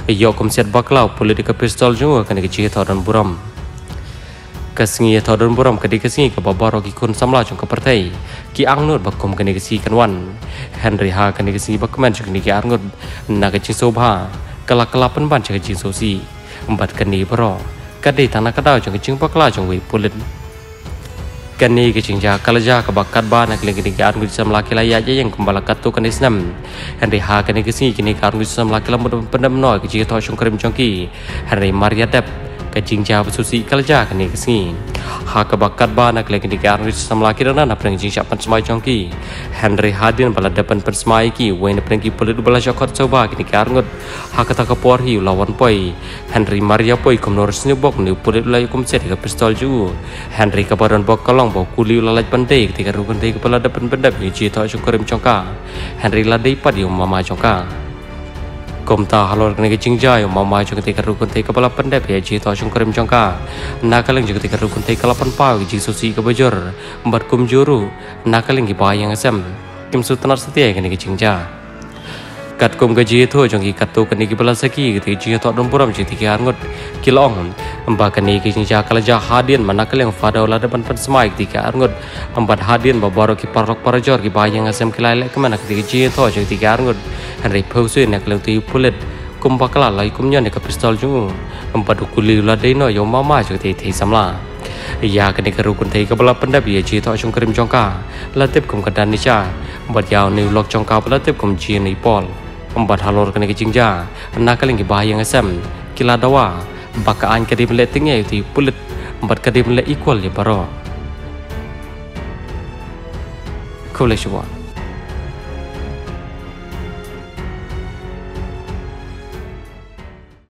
Yo komset baklau politika pistol jungo kan ke thodan buram kasngi thodan buram kadi kasngi ke babaro ki kun samla jong ke partai ki angnut bakum kan ke si kanwan Henry ha kan ke si bakman jong ni ki angut na ke sobha kala kalapan ban ke jing sosi empat kan ni bro kadi tanah kadau jong ke jing bakla jong we pulit kani ke cingja kalaja ke bakat ba nak lagi ni kan gusam laki laya aja yang kembali katu kan Islam Henry ha kani kesini kini kan gusam laki lamut pendam noi ke jika thau krim jongki Henry Maria Dep ke cingja bersusi kalaja kani kesini ha ke bakat ba nak lagi ni kan gusam laki dana nak pergi cingja pan semai jongki Henry Hadin bala depan persemai ki wen pergi polit bala jakot coba kini kan ngut ha kata ke por hi lawan poi Henry Maria poi komnor snubok ni polit lay komset ke pistol ju Henry kabaran bok kalong bok kuli lalaj pandai ketika rukun tei kepala depan pendap ni cita syukurim congka Henry ladai padi mama congka komta halor kene cingja yo mama jo ketika rukun tei kepala pendap ya cita syukurim congka nakaling jo ketika rukun tei kalapan pau ji susi ke bajor embat kum juru nakaling ki bayang asam kim sutanar setia kene cingja kat kum gaji itu jong ki katu kene ki balasaki ketika ji to dom puram ji tiga angot kilong amba kene ki cingja kalaja hadin manakal yang fada ola depan pensemai ketika angot embat hadin babaro ki parok parajor ki bayang asam kilai kemana ketika ji to jong tiga angot Henry Pausuin nak lewati pulit kum bakala lai kumnya ne ke pistol jungu empat ukuli la deno yo mama jo tei samla ya kene ke rukun tei ke bala pendap ye ji to jong krim jongka latip kum kadan nisha empat yaw ni lok jongka latip kum ji ni pol empat halor kene ke jingja nakaling ki bayang asam kila dawa bakaan kedi meletingnya itu pulit empat kedi mele equal ya baro Kolej